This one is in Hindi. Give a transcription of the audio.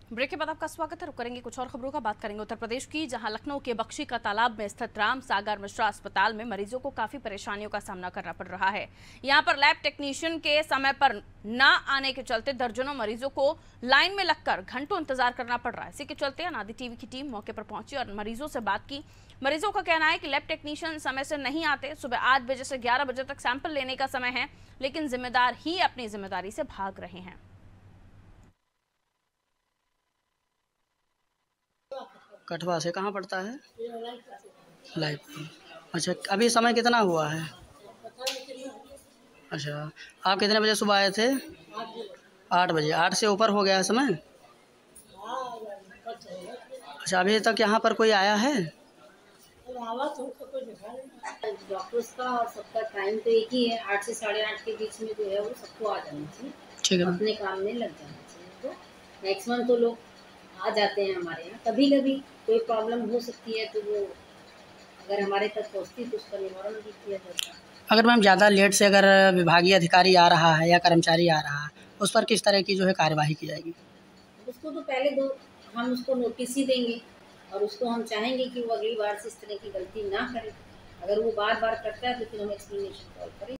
ब्रेक के बाद आपका स्वागत है। रुक करेंगे कुछ और खबरों का, बात करेंगे उत्तर प्रदेश की, जहां लखनऊ के बख्शी का तालाब में स्थित राम सागर मिश्रा अस्पताल में मरीजों को काफी परेशानियों का सामना करना पड़ रहा है। यहां पर लैब टेक्नीशियन के समय पर न आने के चलते दर्जनों मरीजों को लाइन में लगकर घंटों इंतजार करना पड़ रहा है। इसी के चलते अनादि टीवी की टीम मौके पर पहुंची और मरीजों से बात की। मरीजों का कहना है कि लैब टेक्नीशियन समय से नहीं आते। सुबह 8 बजे से 11 बजे तक सैंपल लेने का समय है, लेकिन जिम्मेदार ही अपनी जिम्मेदारी से भाग रहे हैं। कठवा से कहाँ पड़ता है? लाइफ। अच्छा, अभी समय कितना हुआ है? अच्छा, आप कितने बजे सुबह आए थे? 8 बजे। 8 से ऊपर हो गया है समय? अच्छा, अभी तक यहाँ पर कोई आया है? डॉक्टर्स का और सबका टाइम तो एक ही है, 8 से 8:30 के बीच में जो है वो सबको आ जाना चाहिए। ठीक है, अपने काम में लग जाना चाहिए। तो मैक्सिमम तो लोग आ जाते हैं हमारे यहाँ। कभी कभी कोई प्रॉब्लम हो सकती है तो वो अगर हमारे तक पहुँचती तो उसका निवारण भी किया जाता है। अगर मैम ज़्यादा लेट से अगर विभागीय अधिकारी आ रहा है या कर्मचारी आ रहा है, उस पर किस तरह की जो है कार्यवाही की जाएगी? उसको तो पहले हम उसको नोटिस ही देंगे और उसको हम चाहेंगे कि वो अगली बार से इस तरह की गलती ना करे। अगर वो बार बार करता है तो फिर हम एक्सप्लेनेशन कॉल करेंगे।